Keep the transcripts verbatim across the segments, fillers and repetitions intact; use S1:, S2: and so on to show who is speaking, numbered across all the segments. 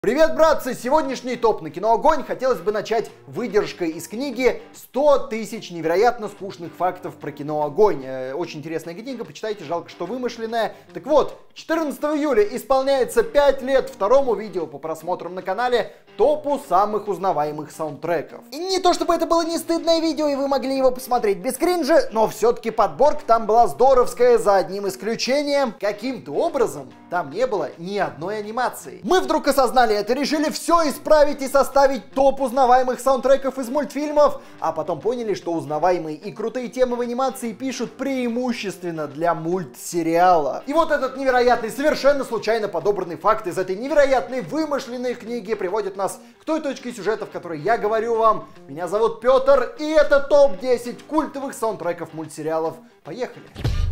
S1: Привет, братцы! Сегодняшний топ на кино «Огонь» хотелось бы начать выдержкой из книги «сто тысяч невероятно скучных фактов про кино «Огонь». Э, очень интересная книга, почитайте, жалко, что вымышленная. Так вот, четырнадцатого июля исполняется пять лет второму видео по просмотрам на канале топу самых узнаваемых саундтреков. И не то чтобы это было не стыдное видео, и вы могли его посмотреть без кринжа, но все-таки подборка там была здоровская, за одним исключением. Каким-то образом там не было ни одной анимации. Мы вдруг осознали это, решили все исправить и составить топ узнаваемых саундтреков из мультфильмов, а потом поняли, что узнаваемые и крутые темы в анимации пишут преимущественно для мультсериала. И вот этот невероятный, совершенно случайно подобранный факт из этой невероятной вымышленной книги приводит нас к той точке сюжета, в которой я говорю вам. Меня зовут Петр, и это топ десять культовых саундтреков мультсериалов. Поехали!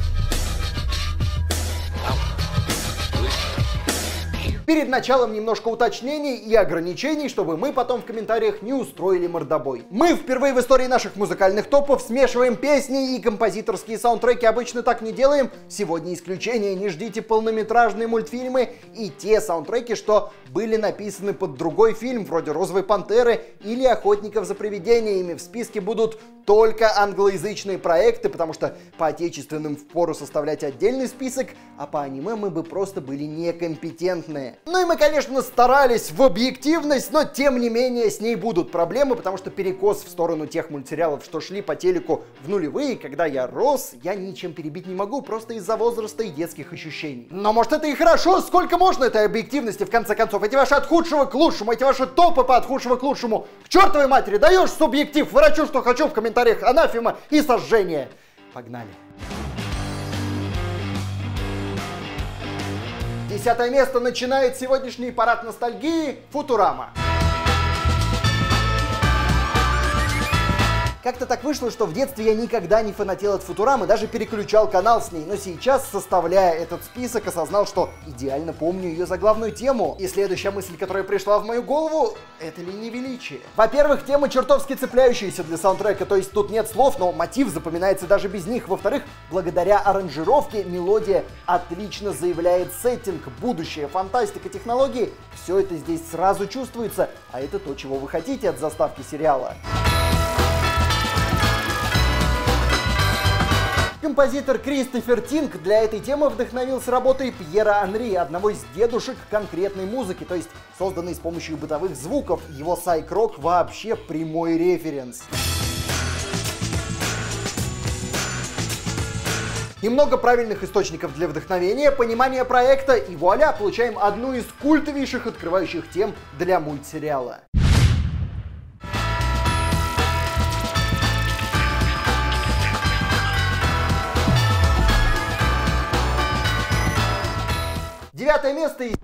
S1: Перед началом немножко уточнений и ограничений, чтобы мы потом в комментариях не устроили мордобой. Мы впервые в истории наших музыкальных топов смешиваем песни и композиторские саундтреки, обычно так не делаем. Сегодня исключение, не ждите полнометражные мультфильмы и те саундтреки, что были написаны под другой фильм, вроде «Розовой пантеры» или «Охотников за привидениями». В списке будут только англоязычные проекты, потому что по отечественным впору составлять отдельный список, а по аниме мы бы просто были некомпетентны. Ну и мы, конечно, старались в объективность, но тем не менее с ней будут проблемы, потому что перекос в сторону тех мультсериалов, что шли по телеку в нулевые, когда я рос, я ничем перебить не могу, просто из-за возраста и детских ощущений. Но может это и хорошо, сколько можно этой объективности, в конце концов, эти ваши от худшего к лучшему, эти ваши топы по от худшего к лучшему, к чертовой матери, даешь субъектив, ворочу, что хочу в комментариях, анафема и сожжение. Погнали. Десятое место начинает сегодняшний парад ностальгии «Футурама». Как-то так вышло, что в детстве я никогда не фанател от Футурамы, даже переключал канал с ней, но сейчас, составляя этот список, осознал, что идеально помню ее заглавную тему. И следующая мысль, которая пришла в мою голову, это ли не величие? Во-первых, тема чертовски цепляющаяся для саундтрека, то есть тут нет слов, но мотив запоминается даже без них. Во-вторых, благодаря аранжировке мелодия отлично заявляет сеттинг, будущее, фантастика, технологии. Все это здесь сразу чувствуется, а это то, чего вы хотите от заставки сериала. Композитор Кристофер Тинк для этой темы вдохновился работой Пьера Анри, одного из дедушек конкретной музыки, то есть созданной с помощью бытовых звуков. Его сайк-рок вообще прямой референс. Немного правильных источников для вдохновения, понимание проекта, и вуаля, получаем одну из культовейших открывающих тем для мультсериала. Девятое место и...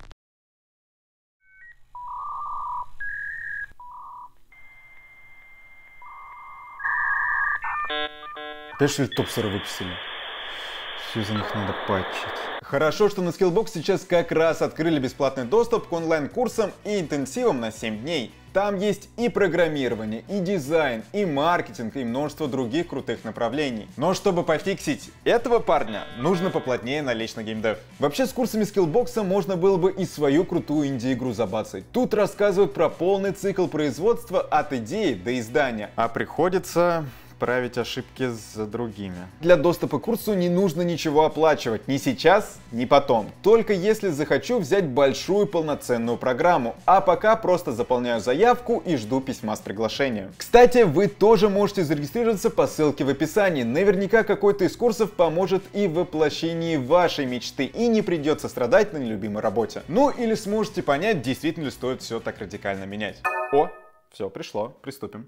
S2: Да что ли топсеры выписали? Все за них надо патчить. Хорошо, что на Skillbox сейчас как раз открыли бесплатный доступ к онлайн-курсам и интенсивам на семь дней. Там есть и программирование, и дизайн, и маркетинг, и множество других крутых направлений. Но чтобы пофиксить этого парня, нужно поплотнее налечь на геймдев. Вообще с курсами Skillbox можно было бы и свою крутую инди-игру забацать. Тут рассказывают про полный цикл производства от идеи до издания. А приходится... править ошибки за другими. Для доступа к курсу не нужно ничего оплачивать, ни сейчас, ни потом. Только если захочу взять большую полноценную программу. А пока просто заполняю заявку и жду письма с приглашением. Кстати, вы тоже можете зарегистрироваться по ссылке в описании. Наверняка какой-то из курсов поможет и в воплощении вашей мечты, и не придется страдать на нелюбимой работе. Ну или сможете понять, действительно ли стоит все так радикально менять. О, все, пришло, приступим.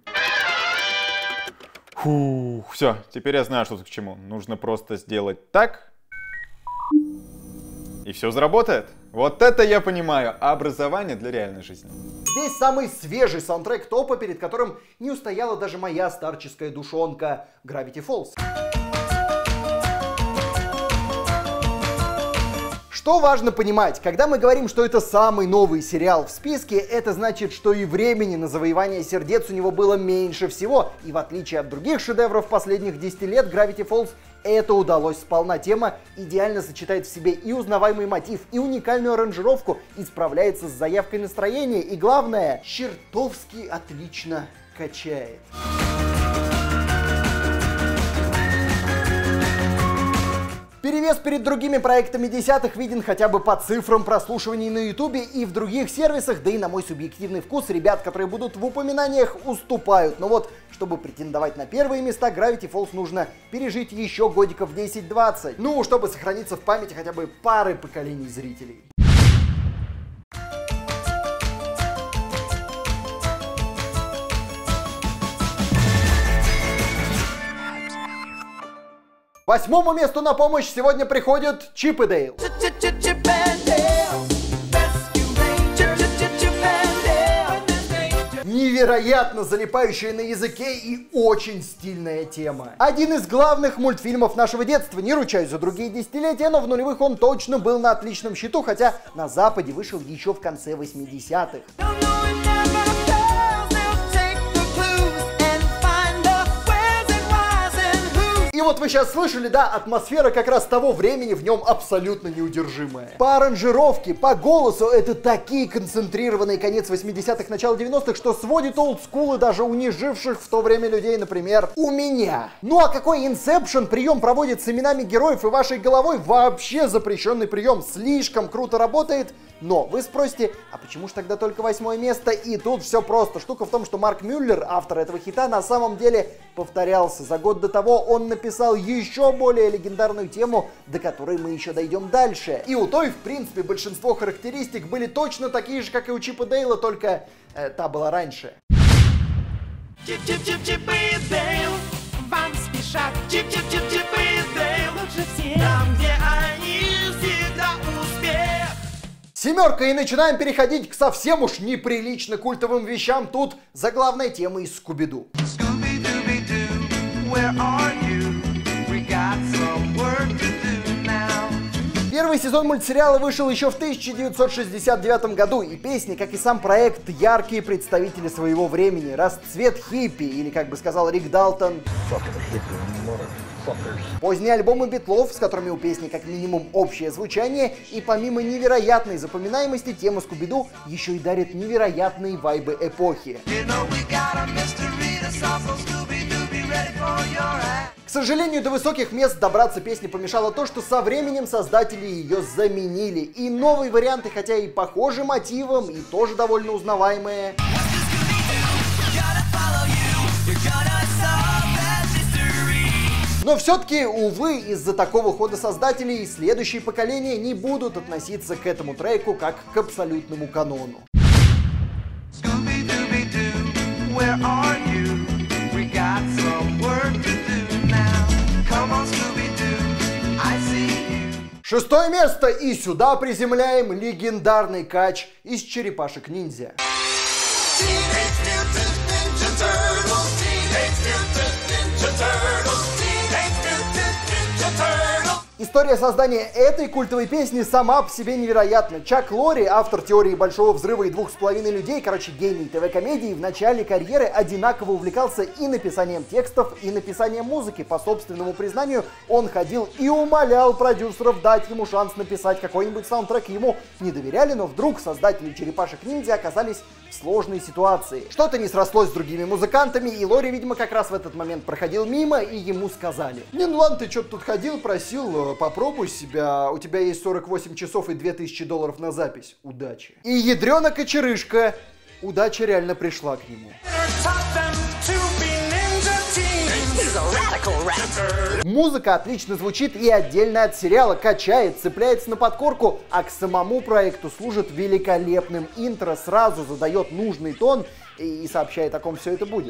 S2: Фух, все, теперь я знаю, что тут к чему. Нужно просто сделать так, и все заработает. Вот это я понимаю, образование для реальной жизни.
S1: Здесь самый свежий саундтрек топа, перед которым не устояла даже моя старческая душонка — Gravity Falls. Что важно понимать, когда мы говорим, что это самый новый сериал в списке, это значит, что и времени на завоевание сердец у него было меньше всего, и в отличие от других шедевров последних десяти лет, Gravity Falls — это удалось сполна. Тема идеально сочетает в себе и узнаваемый мотив, и уникальную аранжировку, и справляется с заявкой настроения, и главное, чертовски отлично качает. Перевес перед другими проектами десятых виден хотя бы по цифрам прослушиваний на ютубе и в других сервисах, да и на мой субъективный вкус ребят, которые будут в упоминаниях, уступают. Но вот, чтобы претендовать на первые места, Gravity Falls нужно пережить еще годиков десять-двадцать. Ну, чтобы сохраниться в памяти хотя бы пары поколений зрителей. Восьмому месту на помощь сегодня приходит Чип и Дейл. Невероятно залипающая на языке и очень стильная тема. Один из главных мультфильмов нашего детства. Не ручаюсь за другие десятилетия, но в нулевых он точно был на отличном счету, хотя на Западе вышел еще в конце восьмидесятых. И вот вы сейчас слышали, да, атмосфера как раз того времени в нем абсолютно неудержимая. По аранжировке, по голосу это такие концентрированные конец восьмидесятых, начало девяностых, что сводит олдскулы даже у неживших в то время людей, например, у меня. Ну а какой Inception прием проводит с именами героев и вашей головой, вообще запрещенный прием, слишком круто работает. Но вы спросите, а почему же тогда только восьмое место? И тут все просто. Штука в том, что Марк Мюллер, автор этого хита, на самом деле повторялся. За год до того он написал еще более легендарную тему, до которой мы еще дойдем дальше. И у той, в принципе, большинство характеристик были точно такие же, как и у Чипа Дейла, только э, та была раньше.
S3: Чип-чип-чип-чип и Дейл вам спешат. Чип-чип-чип-чип и Дейл лучше всех. Там, где они, всегда успех.
S1: Семерка, и начинаем переходить к совсем уж неприлично культовым вещам. Тут заглавная тема из Скуби-Ду. Первый сезон мультсериала вышел еще в тысяча девятьсот шестьдесят девятом году, и песни, как и сам проект, яркие представители своего времени. Расцвет хиппи, или, как бы сказал Рик Далтон, поздние альбомы Битлов, с которыми у песни как минимум общее звучание, и помимо невероятной запоминаемости, тема Скуби-Ду еще и дарит невероятные вайбы эпохи. К сожалению, до высоких мест добраться песне помешало то, что со временем создатели ее заменили. И новые варианты, хотя и похожи мотивом, и тоже довольно узнаваемые. Но все-таки, увы, из-за такого хода создателей следующие поколения не будут относиться к этому треку как к абсолютному канону. Шестое место, и сюда приземляем легендарный кач из Черепашек-ниндзя. История создания этой культовой песни сама по себе невероятна. Чак Лорри, автор теории Большого взрыва и двух с половиной людей, короче, гений ТВ-комедии, в начале карьеры одинаково увлекался и написанием текстов, и написанием музыки. По собственному признанию, он ходил и умолял продюсеров дать ему шанс написать какой-нибудь саундтрек. Ему не доверяли, но вдруг создатели Черепашек-ниндзя оказались в сложной ситуации. Что-то не срослось с другими музыкантами, и Лорри, видимо, как раз в этот момент проходил мимо, и ему сказали: «Не, ну ладно, ты что-то тут ходил, просил, попробуй себя, у тебя есть сорок восемь часов и две тысячи долларов на запись. Удачи». И ядрёна кочерышка, удача реально пришла к нему. Музыка отлично звучит и отдельно от сериала, качает, цепляется на подкорку, а к самому проекту служит великолепным интро, сразу задает нужный тон и сообщает, о ком все это будет.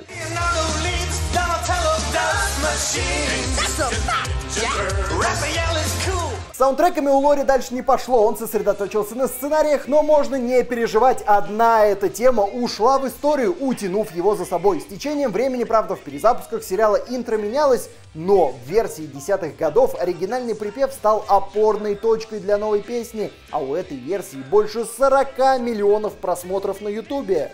S1: С саундтреками у Лорри дальше не пошло, он сосредоточился на сценариях, но можно не переживать, одна эта тема ушла в историю, утянув его за собой. С течением времени, правда, в перезапусках сериала интро менялось, но в версии десятых годов оригинальный припев стал опорной точкой для новой песни, а у этой версии больше сорока миллионов просмотров на ютубе.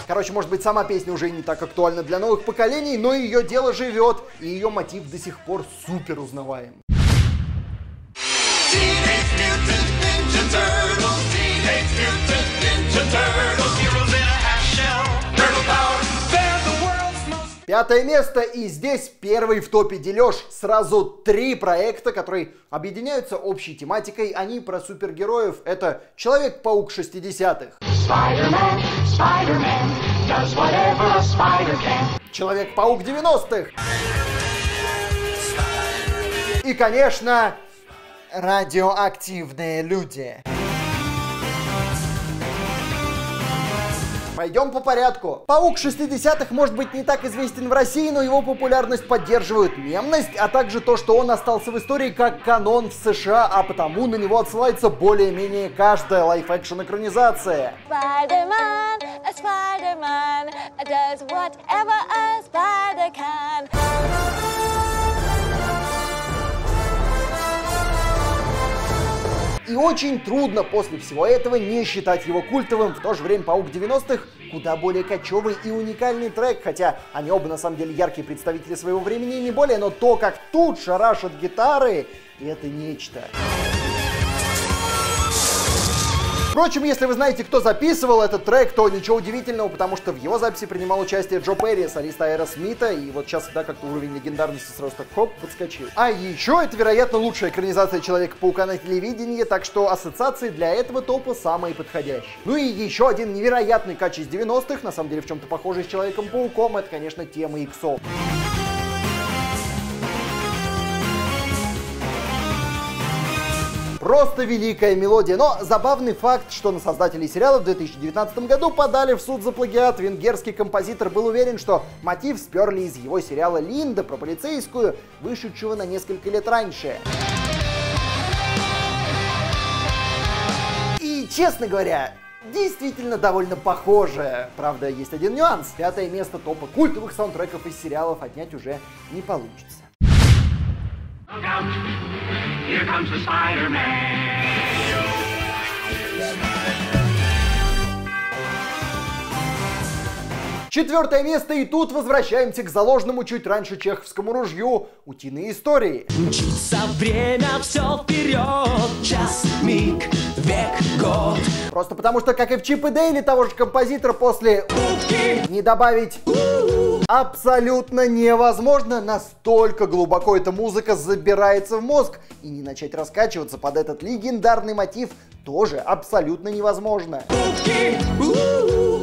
S1: Короче, может быть, сама песня уже не так актуальна для новых поколений, но ее дело живет, и ее мотив до сих пор супер узнаваем. Пятое место, и здесь первый в топе дележ. Сразу три проекта, которые объединяются общей тематикой. Они про супергероев. Это Человек-паук шестидесятых. Spider-Man, Spider-Man does whatever a spider can. Человек-паук девяностых. И, конечно, радиоактивные люди. Пойдем по порядку. Паук шестидесятых может быть не так известен в России, но его популярность поддерживает мемность, а также то, что он остался в истории как канон в США, а потому на него отсылается более-менее каждая лайф-экшн экранизация. Spider-Man, a Spider-Man does whatever a spider can. И очень трудно после всего этого не считать его культовым. В то же время Паук девяностых куда более кочевый и уникальный трек, хотя они оба на самом деле яркие представители своего времени и не более, но то, как тут шарашат гитары, это нечто. Впрочем, если вы знаете, кто записывал этот трек, то ничего удивительного, потому что в его записи принимал участие Джо Перри, солист Аэросмита, и вот сейчас, да, как-то уровень легендарности сразу так хоп, подскочил. А еще это, вероятно, лучшая экранизация Человека-паука на телевидении, так что ассоциации для этого топа самые подходящие. Ну и еще один невероятный кач из девяностых, на самом деле в чем-то похожий с Человеком-пауком, это, конечно, тема иксов. Просто великая мелодия, но забавный факт, что на создателей сериала в две тысячи девятнадцатом году подали в суд за плагиат. Венгерский композитор был уверен, что мотив сперли из его сериала «Линда» про полицейскую, вышедшего на несколько лет раньше. И, честно говоря, действительно довольно похоже. Правда, есть один нюанс. Пятое место топа культовых саундтреков из сериалов отнять уже не получится.
S3: Look out, here comes the Spider-Man.
S1: Четвертое место, и тут возвращаемся к заложенному чуть раньше чеховскому ружью «Утиные истории».
S4: Мчится время все вперед, час, миг, век, год.
S1: Просто потому что, как и в Чип и Дейли того же композитора, после «Утки» не добавить абсолютно невозможно. Настолько глубоко эта музыка забирается в мозг, и не начать раскачиваться под этот легендарный мотив тоже абсолютно невозможно.
S4: Утки, у-у-у,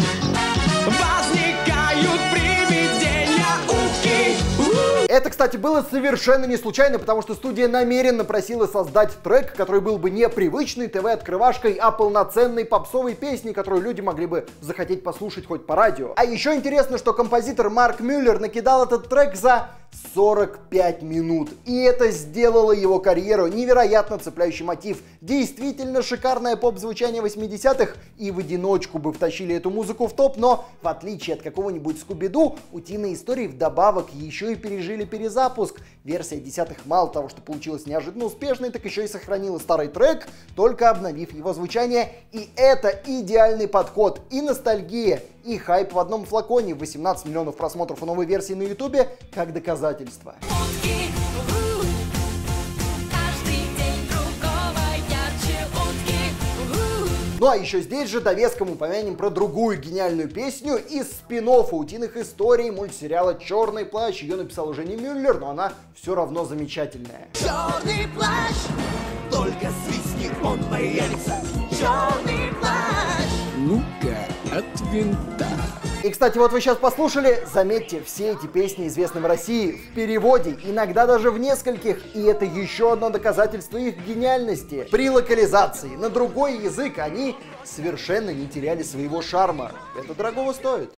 S4: возникают привидения, утки, у-у-у.
S1: Это, кстати, было совершенно не случайно, потому что студия намеренно просила создать трек, который был бы не привычной ТВ-открывашкой, а полноценной попсовой песней, которую люди могли бы захотеть послушать хоть по радио. А еще интересно, что композитор Марк Мюллер накидал этот трек за сорок пять минут. И это сделало его карьеру. Невероятно цепляющий мотив. Действительно шикарное поп-звучание восьмидесятых, и в одиночку бы втащили эту музыку в топ, но в отличие от какого-нибудь Скуби-Ду, «Утиные истории» вдобавок еще и пережили перезапуск. Версия десятых мало того, что получилась неожиданно успешной, так еще и сохранила старый трек, только обновив его звучание. И это идеальный подход. И ностальгия, и хайп в одном флаконе. восемнадцать миллионов просмотров у новой версии на ютубе как доказательство.
S5: Утки, у-у, каждый день другого ярче утки, у-у.
S1: Ну а еще здесь же довеском упомянем про другую гениальную песню из спин-оффа «Утиных историй» мультсериала «Черный плащ». Ее написал уже не Мюллер, но она все равно замечательная.
S4: Черный плащ, только свистни, он появится. Черный плащ. Ну-ка, от винта.
S1: И, кстати, вот вы сейчас послушали, заметьте, все эти песни известны в России в переводе, иногда даже в нескольких, и это еще одно доказательство их гениальности. При локализации на другой язык они совершенно не теряли своего шарма. Это дорогого стоит.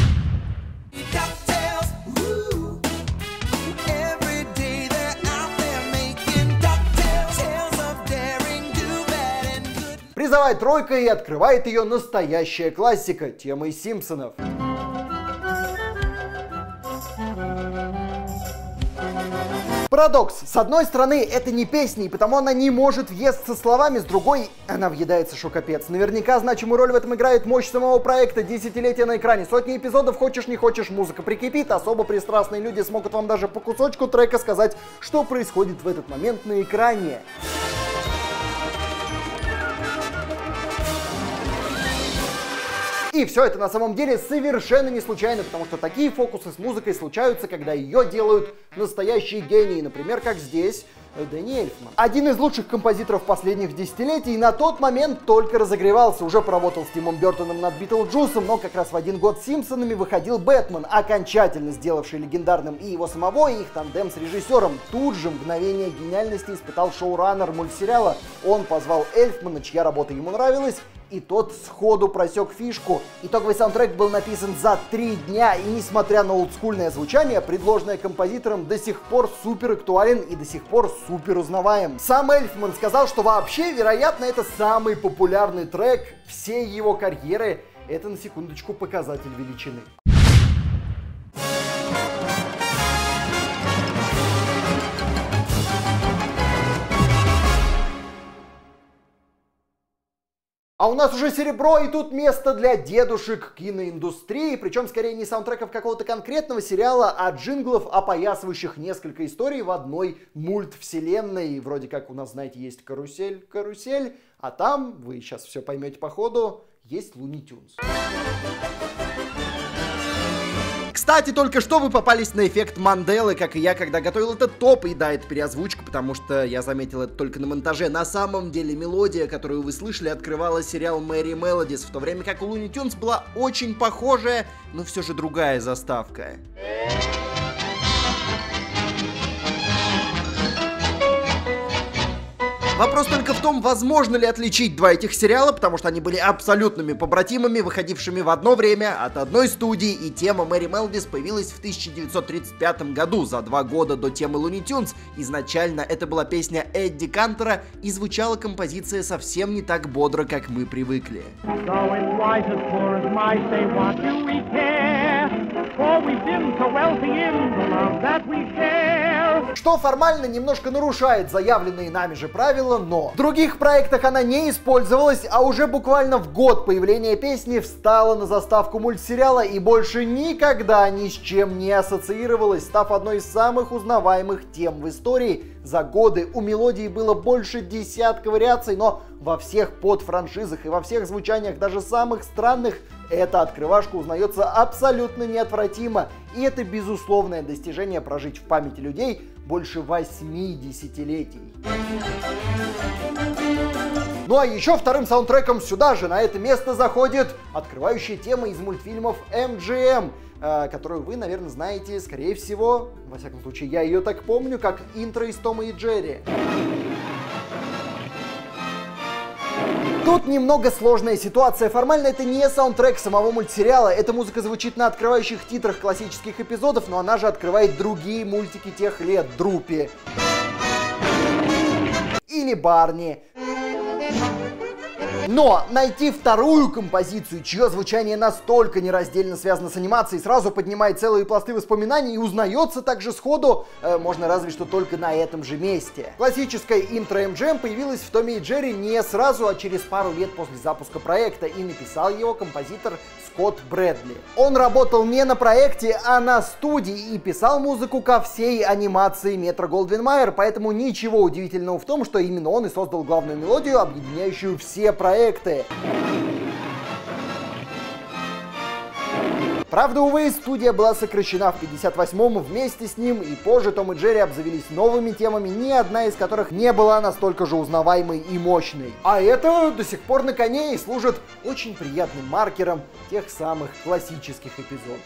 S1: Призовая тройка, и открывает ее настоящая классика, тема из «Симпсонов». Парадокс. С одной стороны, это не песня, и потому она не может въесться словами, с другой, она въедается шокопец. Наверняка значимую роль в этом играет мощь самого проекта, десятилетия на экране, сотни эпизодов, хочешь не хочешь, музыка прикипит, особо пристрастные люди смогут вам даже по кусочку трека сказать, что происходит в этот момент на экране. И все это на самом деле совершенно не случайно, потому что такие фокусы с музыкой случаются, когда ее делают настоящие гении, например, как здесь Дэнни Эльфман. Один из лучших композиторов последних десятилетий, на тот момент только разогревался, уже поработал с Тимом Бёртоном над Битлджусом, но как раз в один год с Симпсонами выходил Бэтмен, окончательно сделавший легендарным и его самого, и их тандем с режиссером. Тут же мгновение гениальности испытал шоураннер мультсериала. Он позвал Эльфмана, чья работа ему нравилась, и тот сходу просек фишку. Итоговый саундтрек был написан за три дня, и несмотря на олдскульное звучание, предложенное композитором до сих пор супер актуален и до сих пор супер узнаваем. Сам Эльфман сказал, что вообще, вероятно, это самый популярный трек всей его карьеры. Это, на секундочку, показатель величины. А у нас уже серебро, и тут место для дедушек киноиндустрии, причем скорее не саундтреков какого-то конкретного сериала, а джинглов, опоясывающих несколько историй в одной мультвселенной. Вроде как у нас, знаете, есть карусель, карусель, а там, вы сейчас все поймете по ходу, есть Луни Тюнс. Кстати, только что вы попались на эффект Манделы, как и я, когда готовил этот топ. И да, это переозвучка, потому что я заметил это только на монтаже. На самом деле мелодия, которую вы слышали, открывала сериал Merry Melodies, в то время как у Looney Tunes была очень похожая, но все же другая заставка. Вопрос только в том, возможно ли отличить два этих сериала, потому что они были абсолютными побратимами, выходившими в одно время от одной студии, и тема Merry Melodies появилась в тысяча девятьсот тридцать пятом году, за два года до темы Looney Tunes. Изначально это была песня Эдди Кантера, и звучала композиция совсем не так бодро, как мы привыкли. Что формально немножко нарушает заявленные нами же правила, но в других проектах она не использовалась, а уже буквально в год появления песни встала на заставку мультсериала и больше никогда ни с чем не ассоциировалась, став одной из самых узнаваемых тем в истории. За годы у мелодии было больше десятка вариаций, но во всех подфраншизах и во всех звучаниях, даже самых странных, эта открывашка узнается абсолютно неотвратимо. И это безусловное достижение прожить в памяти людей больше восьми десятилетий. Ну а еще вторым саундтреком сюда же, на это место, заходит открывающая тема из мультфильмов эм джи эм, э, которую вы, наверное, знаете, скорее всего, во всяком случае, я ее так помню, как интро из Тома и Джерри. Тут немного сложная ситуация. Формально это не саундтрек самого мультсериала. Эта музыка звучит на открывающих титрах классических эпизодов, но она же открывает другие мультики тех лет. Друпи. Или Барни. Но найти вторую композицию, чье звучание настолько нераздельно связано с анимацией, сразу поднимает целые пласты воспоминаний и узнается также сходу, э, можно разве что только на этом же месте. Классическая интро эм джи эм появилась в Томе и Джерри не сразу, а через пару лет после запуска проекта, и написал его композитор Скотт Брэдли. Он работал не на проекте, а на студии и писал музыку ко всей анимации Метро-Голдвин-Майер, поэтому ничего удивительного в том, что именно он и создал главную мелодию, объединяющую все проекты. Правда, увы, студия была сокращена в пятьдесят восьмом вместе с ним, и позже Том и Джерри обзавелись новыми темами, ни одна из которых не была настолько же узнаваемой и мощной. А это до сих пор на коне и служит очень приятным маркером тех самых классических эпизодов.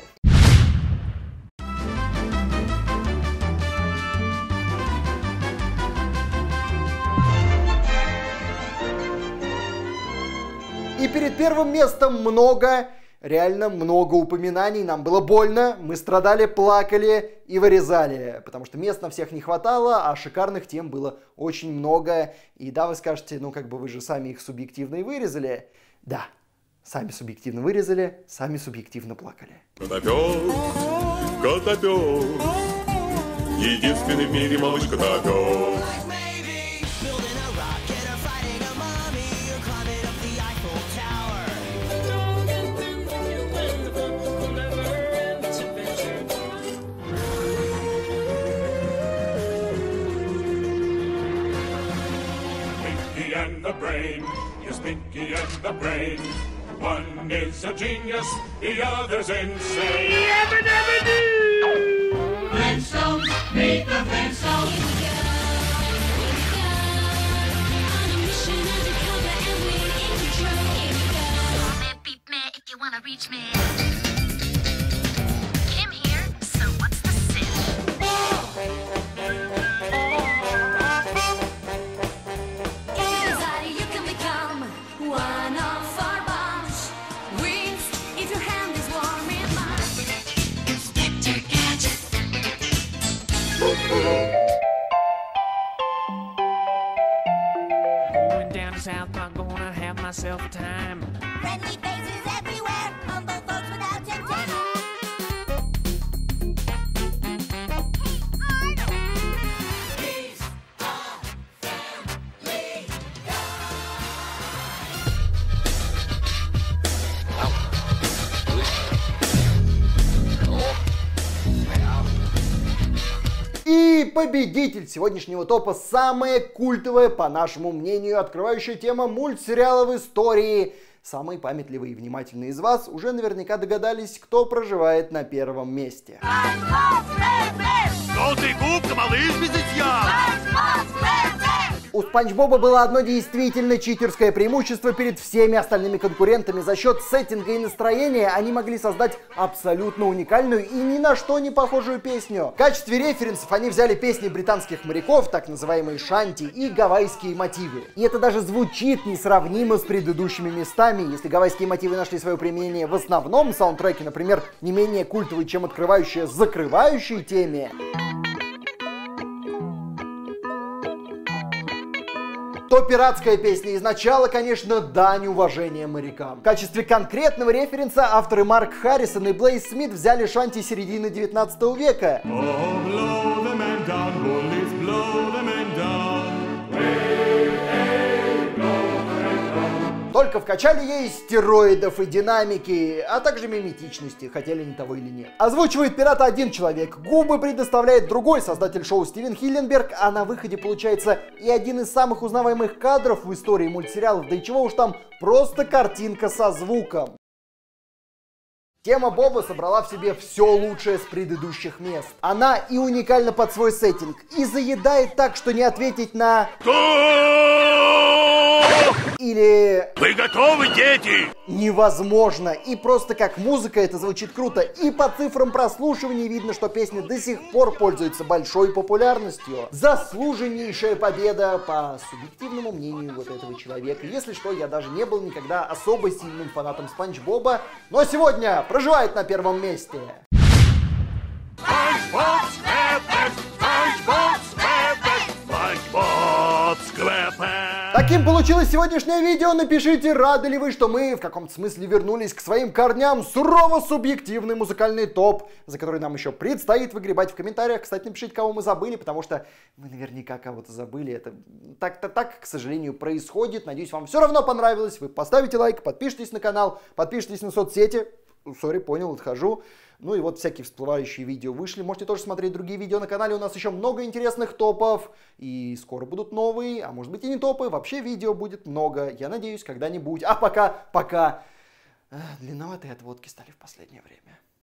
S1: И перед первым местом много... Реально много упоминаний, нам было больно, мы страдали, плакали и вырезали, потому что мест на всех не хватало, а шикарных тем было очень много. И да, вы скажете, ну как бы вы же сами их субъективно и вырезали. Да, сами субъективно вырезали, сами субъективно плакали.
S6: Котопёк, котопёк, единственный в мире малышка Тако. Pinky and the Brain, yes, Pinky and the Brain. One is a genius, the other's insane. Flintstones, meet the Flintstones.
S5: On a mission undercover and we're in control. Here we go. Beep me if you wanna reach me. Kim here, so what's the sin? If you desire, you can become one of our bombs. Wings, if your hand is warm in mine. Inspector Gadget.
S3: Going down to South Park, gonna have myself a time.
S5: Friendly faces everywhere, humble folks without temptation.
S1: И победитель сегодняшнего топа — самая культовая, по нашему мнению, открывающая тема мультсериала в истории. Самые памятливые и внимательные из вас уже наверняка догадались, кто проживает на первом месте.
S6: Желтый губка, малыш без
S1: У Спанч Боба было одно действительно читерское преимущество перед всеми остальными конкурентами. За счет сеттинга и настроения они могли создать абсолютно уникальную и ни на что не похожую песню. В качестве референсов они взяли песни британских моряков, так называемые шанти, и гавайские мотивы. И это даже звучит несравнимо с предыдущими местами. Если гавайские мотивы нашли свое применение в основном саундтреке, например, не менее культовый, чем открывающая закрывающей теме, то пиратская песня изначала, конечно, дань уважения морякам. В качестве конкретного референса авторы Марк Харрисон и Блейз Смит взяли шанти середины девятнадцатого века. Только вкачали ей стероидов и динамики, а также миметичности, хотели они того или нет. Озвучивает пирата один человек, губы предоставляет другой создатель шоу Стивен Хилленберг, а на выходе получается и один из самых узнаваемых кадров в истории мультсериалов, да и чего уж там, просто картинка со звуком. Тема Боба собрала в себе все лучшее с предыдущих мест. Она и уникальна под свой сеттинг, и заедает так, что не ответить на... Или...
S6: Вы готовы, дети?
S1: Невозможно. И просто как музыка это звучит круто. И по цифрам прослушиваний видно, что песня до сих пор пользуется большой популярностью. Заслуженнейшая победа, по субъективному мнению вот этого человека. Если что, я даже не был никогда особо сильным фанатом Спанч Боба, но сегодня проживает на первом месте.
S6: Спанч Боб Сквеппет! Спанч Боб Сквеппет! Спанч Боб Сквеппет!
S1: Таким получилось сегодняшнее видео. Напишите, рады ли вы, что мы в каком-то смысле вернулись к своим корням. Сурово субъективный музыкальный топ, за который нам еще предстоит выгребать в комментариях. Кстати, напишите, кого мы забыли, потому что мы наверняка кого-то забыли. Это так-то так, к сожалению, происходит. Надеюсь, вам все равно понравилось. Вы поставите лайк, подпишитесь на канал, подпишитесь на соцсети. Сори, понял, отхожу. Ну и вот всякие всплывающие видео вышли. Можете тоже смотреть другие видео на канале. У нас еще много интересных топов. И скоро будут новые, а может быть и не топы. Вообще видео будет много. Я надеюсь, когда-нибудь. А пока, пока. Длинноватые отводки стали в последнее время.